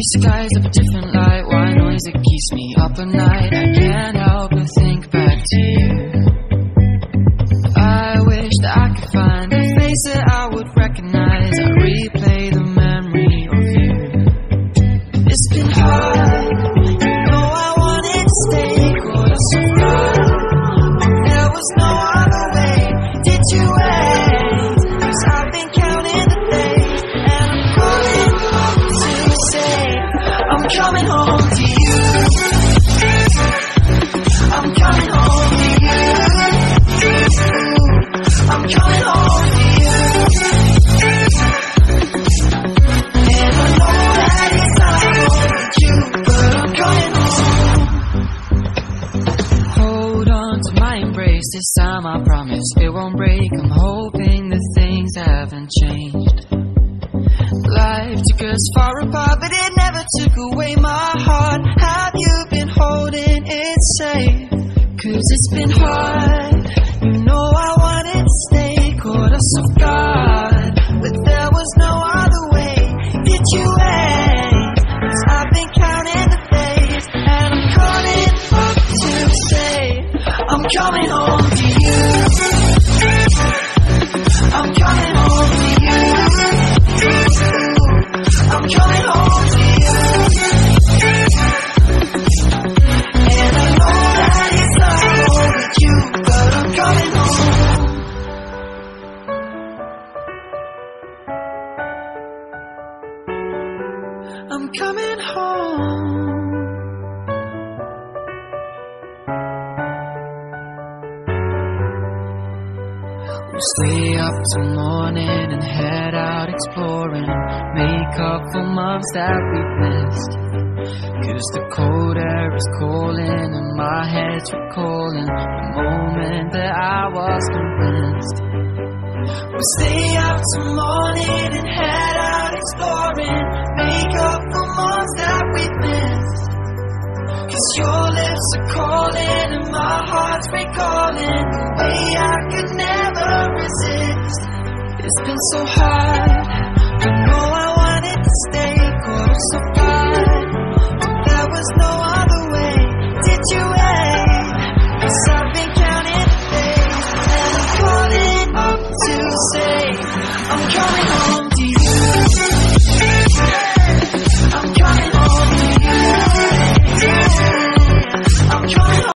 skies of a different light. Why noise that keeps me up at night? I can't help but think back to you. I wish that I could find a face that I would recognize. I replay the memory of you. It's been hard, you know I wanted to stay caught us so far. There was no other way. Did you wait? 'Cause I've been counting the days, and I'm calling home to say I'm coming home to you. I'm coming home to you. I'm coming home to you. And I know that it's not home with you, but I'm coming home. Hold on to my embrace, this time I promise it won't break. I'm hoping that things haven't changed. Life took us far apart, but it never took away my heart. Have you been holding it safe? 'Cause it's been hard, you know I wanted to stay caught us off guard, but there was no other way. Did you wait? 'Cause I've been counting the days, and I'm calling up to say I'm coming home to you. I'm coming home to you. I'm coming home to you. And I know that it's not home with you, but I'm coming home. I'm coming home. We'll stay up till morning and head out exploring, make up for months that we've missed. 'Cause the cold air is calling and my head's recalling the moment that I was convinced. We'll stay up till morning and head out exploring, make up for months that we've missed. 'Cause your lips are calling and my heart's recalling the way I could never resist. It's been so hard, I know I wanted to stay caught up so far, but there was no